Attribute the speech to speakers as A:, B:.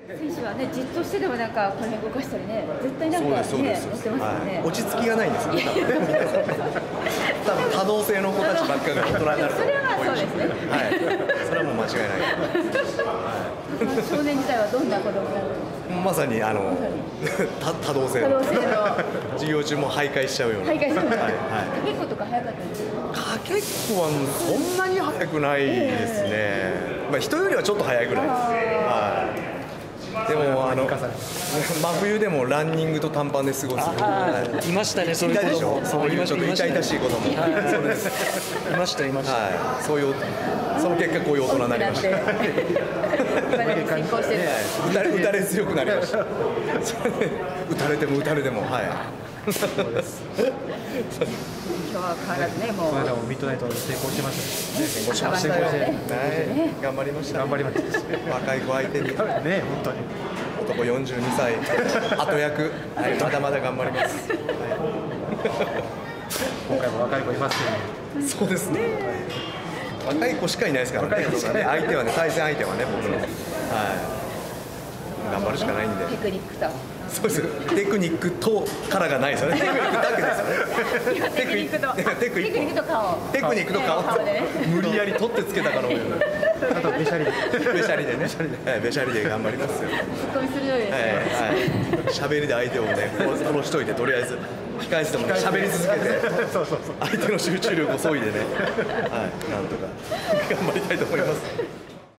A: 選手はね、じっとしてでもなんかこの辺動かしたりね、絶対なんかね、やってますよね。
B: 落ち着きがないんですよ。多分多動性の子たちばっかりが大人になると。
A: それはまあそうですね。
B: はい。それはもう間違いない。
A: 少年時代はどんな子供だったんですか。
B: まさに多動性の授業中も徘徊しちゃうような。
A: 徘徊しちゃう。かけっことか早かったですか。
B: かけっこはそんなに早くないですね。まあ人よりはちょっと早いぐらいです。はい。でも真冬でもランニングと短パンで過ごす。
C: いましたね、そういう子
B: でしょ。そういうちょっと痛々しい子供。それです。
C: いました。
B: はい。そういうその結果こういう大人になりました。打たれ強くなりました。打たれても打たれても、はい。そうです。
A: 今日は変わらずね、もう。
C: この間もミッドナイト成功してましたね。
B: 成功して頑張りました。
C: 頑張りました。
B: 若い子相手に。
C: ね、本当に。
B: 男42歳、後役、まだまだ頑張ります。
C: 今回も若い子いますね。
B: そうですね。若い子しかいないですからね。相手はね、対戦相手はね、僕の。はい。頑張るしかないんで。
A: テクニックと。
B: そうです。テクニックとからがないですよね。テクニックだけですよね。
A: テクニックと。テクニックと顔。
B: テクニックと顔。無理やり取ってつけたからも。
C: あとべしゃりで。
B: べしゃりでね。べしゃりで頑張りますよ。
A: ツッコミするようですね。
B: 喋りで相手をね、殺しといて、とりあえず。控え室でも喋り続けて、相手の集中力を削いでね、はい、なんとか頑張りたいと思います。